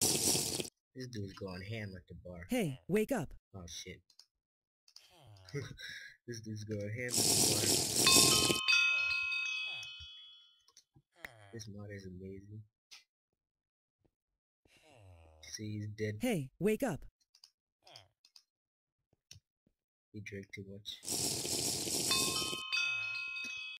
This dude's going ham at the bar. Hey, wake up. Oh shit. This dude's going ham at the bar. This mod is amazing. See, he's dead. Hey, wake up. He drank too much.